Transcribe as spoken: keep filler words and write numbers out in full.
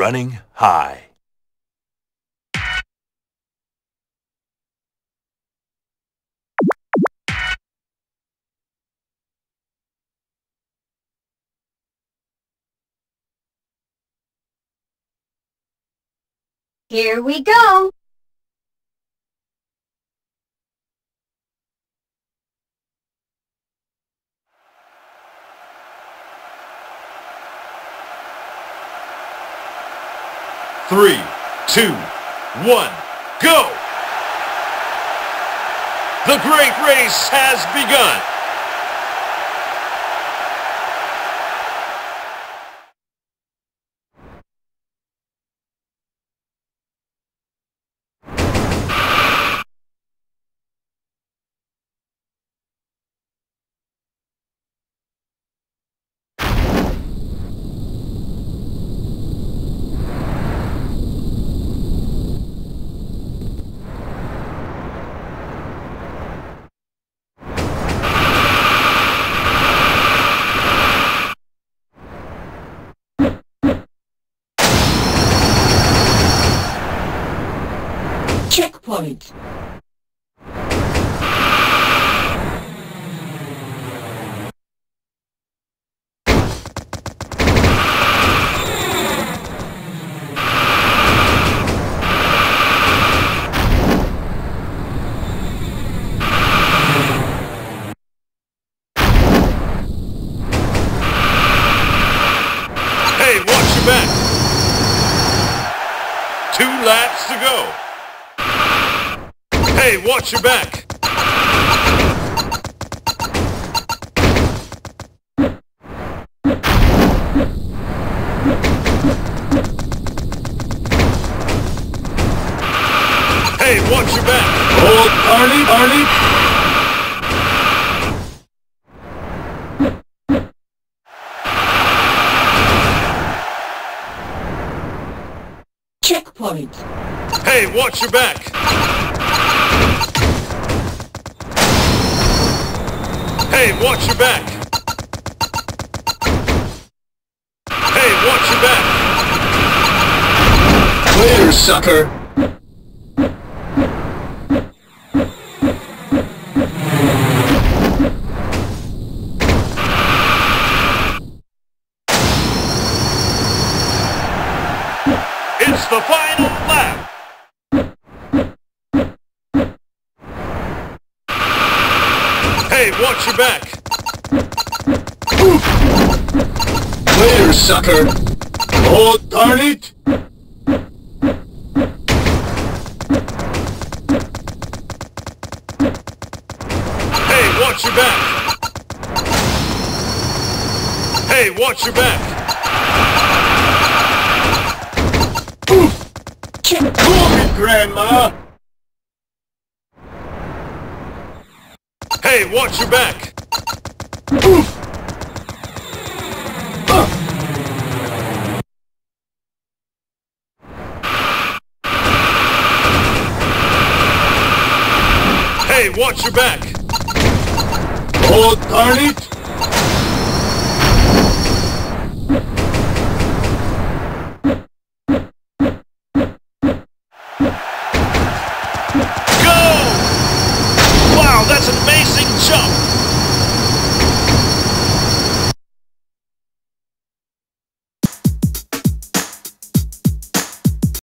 running high. Here we go. Three, two, one, go! The great race has begun. Checkpoint. Hey, watch your back. Two laps to go. Hey, watch your back. Hey, watch your back. Hold, Arnie, Arnie. Checkpoint. Hey, watch your back. Hey, watch your back. Hey, watch your back. Later, sucker. It's the final lap. Hey, watch your back. Later, sucker. Oh, darn it. Hey, watch your back. Hey, watch your back. Call me, Grandma. Hey, watch your back. Hey, watch your back. Oh, darn it.